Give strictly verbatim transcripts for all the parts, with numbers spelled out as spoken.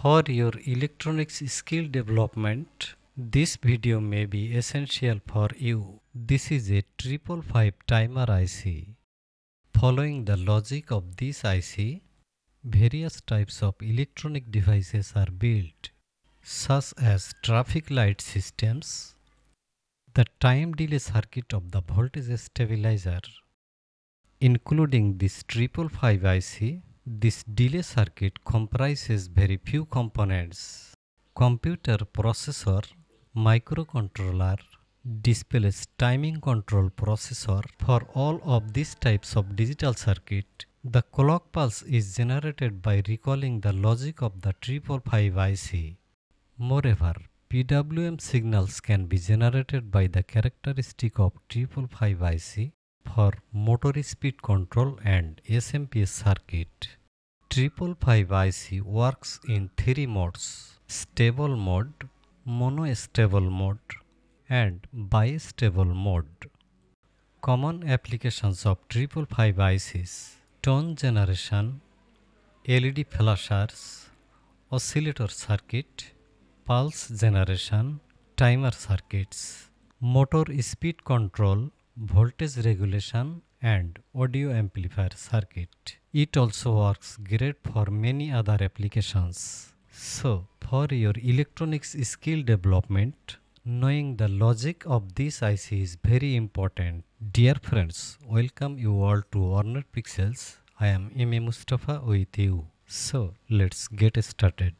For your electronics skill development, this video may be essential for you. This is a triple five timer I C. Following the logic of this I C, various types of electronic devices are built, such as traffic light systems, the time delay circuit of the voltage stabilizer. Including this triple five I C, this delay circuit comprises very few components: computer processor, microcontroller, displays timing control processor. For all of these types of digital circuit, the clock pulse is generated by recalling the logic of the triple five I C. Moreover, P W M signals can be generated by the characteristic of triple five I C for motor speed control and S M P S circuit. triple five I C works in three modes: stable mode, monostable mode, and bistable mode. Common applications of triple five I Cs: tone generation, L E D flashers, oscillator circuit, pulse generation, timer circuits, motor speed control, voltage regulation, and audio amplifier circuit. It also works great for many other applications. So, for your electronics skill development, knowing the logic of this I C is very important. Dear friends, welcome you all to Warner Pixels. I am M A Mustafa with you. So, let's get started.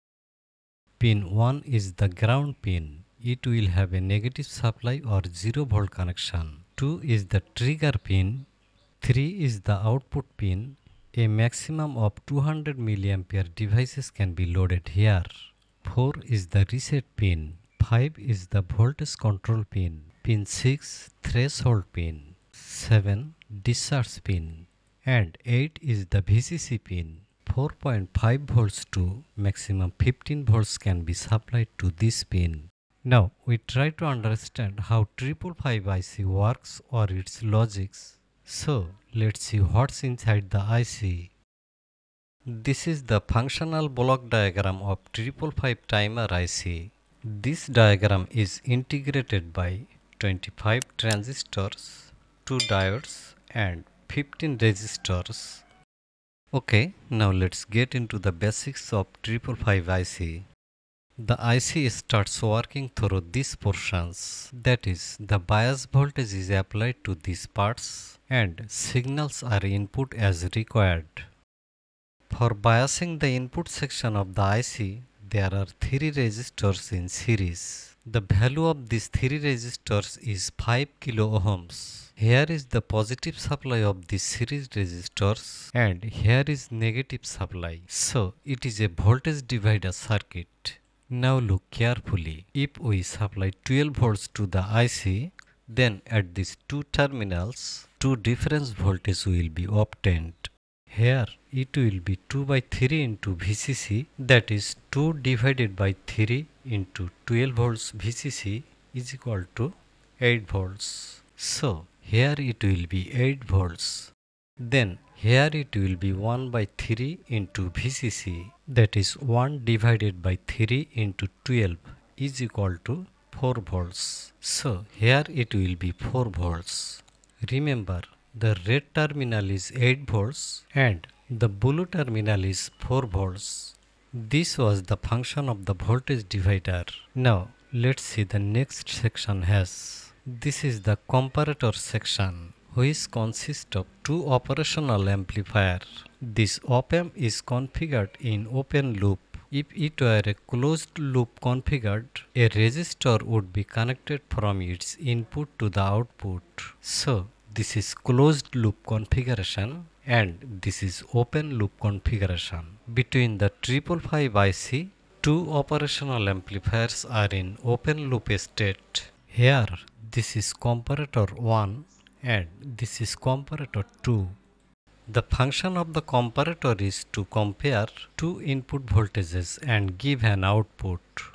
Pin one is the ground pin. It will have a negative supply or zero volt connection. two is the trigger pin. three is the output pin. A maximum of two hundred milliampere devices can be loaded here. four is the reset pin. five is the voltage control pin. Pin six, threshold pin. seven, discharge pin. And eight is the V C C pin. four point five volts to maximum fifteen volts can be supplied to this pin. Now we try to understand how triple five I C works or its logics. So let's see what's inside the I C. This is the functional block diagram of triple five timer I C. This diagram is integrated by twenty-five transistors, two diodes, and fifteen resistors. Okay, now let's get into the basics of triple five I C. The I C starts working through these portions. That is, the bias voltage is applied to these parts and signals are input as required. For biasing the input section of the I C, there are three resistors in series. The value of these three resistors is five kilo ohms. Here is the positive supply of these series resistors and here is negative supply. So it is a voltage divider circuit. Now look carefully. If we supply twelve volts to the I C, then at these two terminals, two difference voltage will be obtained. Here it will be two by three into V C C, that is two divided by three into twelve volts V C C is equal to eight volts. So here it will be eight volts. Then here it will be one by three into V C C, that is one divided by three into twelve is equal to four volts. So here it will be four volts. Remember, the red terminal is eight volts and the blue terminal is four volts. This was the function of the voltage divider. Now let's see the next section has. This is the comparator section, which consists of two operational amplifiers. This op-amp is configured in open loop. If it were a closed loop configured, a resistor would be connected from its input to the output. So this is closed loop configuration and this is open loop configuration. Between the triple five I C, two operational amplifiers are in open loop state. Here this is comparator one and this is comparator two. The function of the comparator is to compare two input voltages and give an output.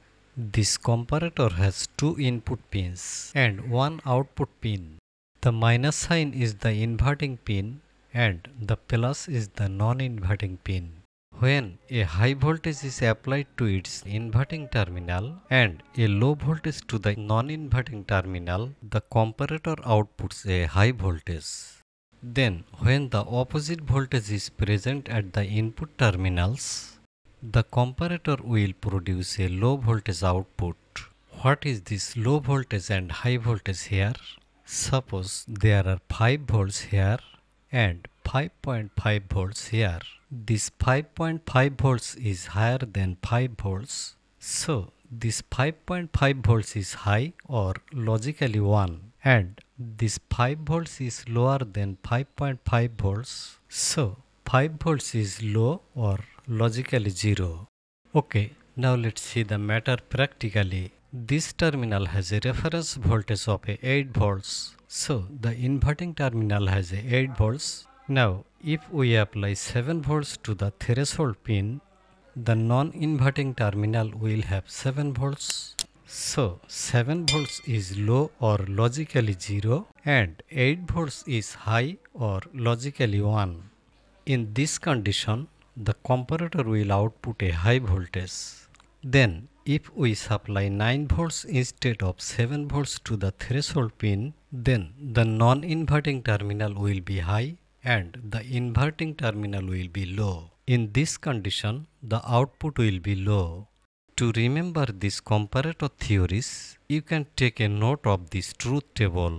This comparator has two input pins and one output pin. The minus sign is the inverting pin and the plus is the non-inverting pin. When a high voltage is applied to its inverting terminal and a low voltage to the non-inverting terminal, the comparator outputs a high voltage. Then, when the opposite voltage is present at the input terminals, the comparator will produce a low voltage output. What is this low voltage and high voltage here? Suppose there are five volts here and five point five volts here. This five point five volts is higher than five volts. So this five point five volts is high or logically one, and this five volts is lower than five point five volts. So five volts is low or logically zero. Okay, now let's see the matter practically. This terminal has a reference voltage of a eight volts. So the inverting terminal has a eight volts. Now if we apply seven volts to the threshold pin, the non-inverting terminal will have seven volts. So seven volts is low or logically zero and eight volts is high or logically one. In this condition, the comparator will output a high voltage. Then, if we supply nine volts instead of seven volts to the threshold pin, then the non-inverting terminal will be high and the inverting terminal will be low. In this condition, the output will be low. To remember these comparator theories, you can take a note of this truth table.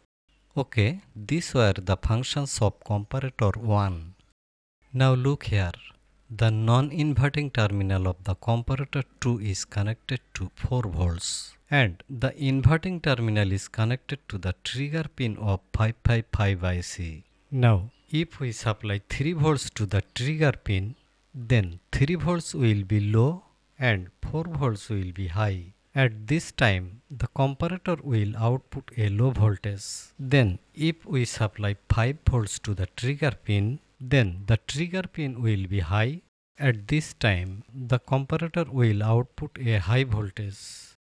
Okay, these were the functions of comparator one. Now look here. The non-inverting terminal of the comparator two is connected to four volts and the inverting terminal is connected to the trigger pin of five five five I C. Now if we supply three volts to the trigger pin, then three volts will be low and four volts will be high. At this time, the comparator will output a low voltage. Then if we supply five volts to the trigger pin, then the trigger pin will be high. At this time, the comparator will output a high voltage.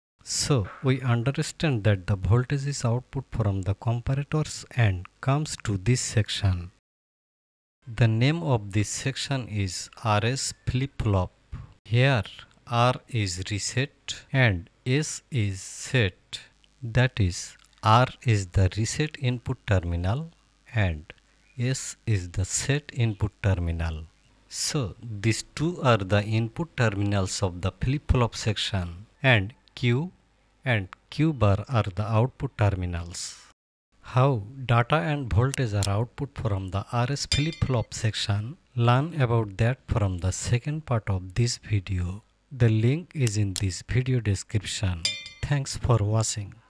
So, we understand that the voltage is output from the comparators and comes to this section. The name of this section is R S flip-flop. Here, R is reset and S is set. That is, R is the reset input terminal and S is the set input terminal. So these two are the input terminals of the flip-flop section and Q and Q bar are the output terminals. How data and voltage are output from the R S flip-flop section, learn about that from the second part of this video. The link is in this video description. Thanks for watching.